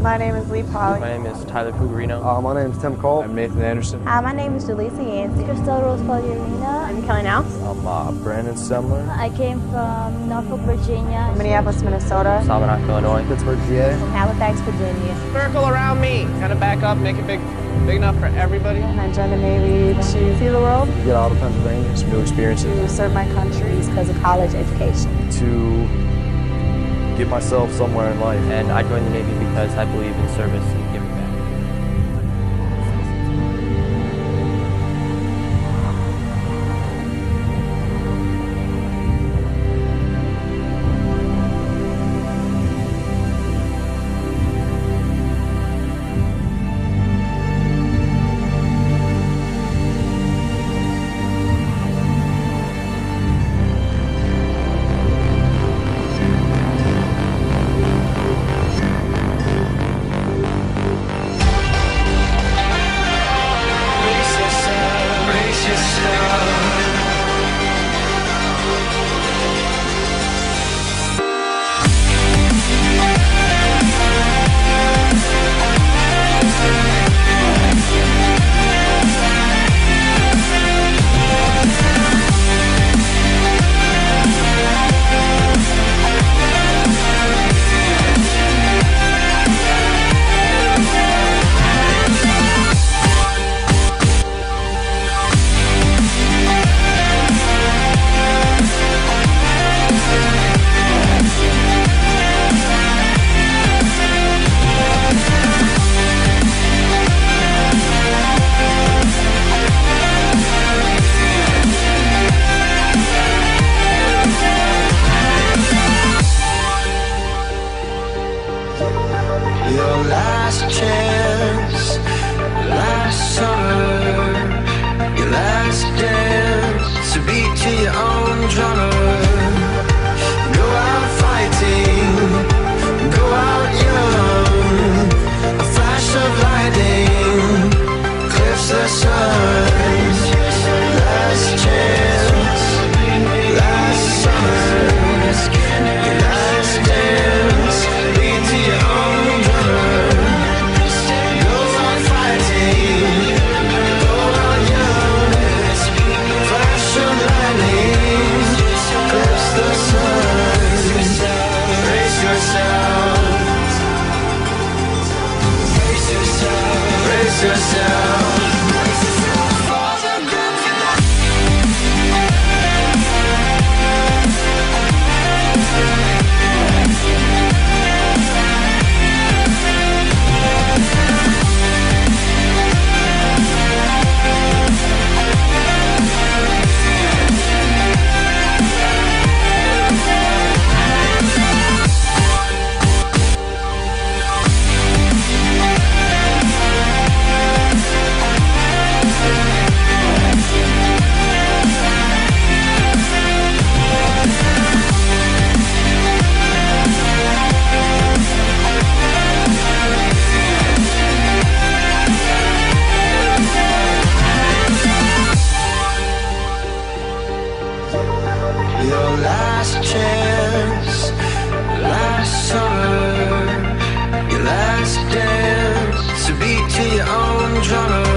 My name is Lee Polly. My name is Tyler Pugarino. My name is Tim Cole. I'm Nathan Anderson. Hi, my name is Delisa Yancey. Crystal Rose Poliarina. I'm Kelly Nels. I'm Brandon Stemler. I came from Norfolk, Virginia. Minneapolis, Minnesota. Salmonach, Illinois. Pittsburgh, PA. From Halifax, Virginia. Circle around me. Kind of back up, make it big enough for everybody. And I joined the Navy to see the world, Get out of Pennsylvania. Some new experiences. to serve my country. Because of college education. To get myself somewhere in life. And I joined the Navy because I believe in service and giving back. Your last chance, last summer, your last dance, to beat to your own drummer. Go out fighting, go out young, a flash of lightning, cliffs the sun. Last chance, last summer, your last dance, beat to your own drummer. Go on fighting, go on young, flash of lightning, clips the sun. Brace yourself, brace yourself, brace yourself. Your last chance, last summer, your last dance, to beat to your own drummer.